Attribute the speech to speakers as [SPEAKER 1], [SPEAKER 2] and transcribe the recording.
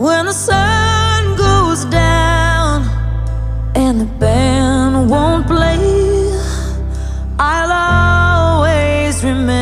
[SPEAKER 1] when the sun goes down and the band won't play, I'll always remember